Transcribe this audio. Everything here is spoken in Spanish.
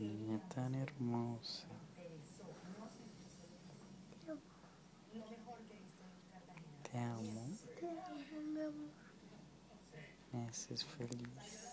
Niña tan hermosa. Te amo. Te amo, mi amor. Me haces feliz.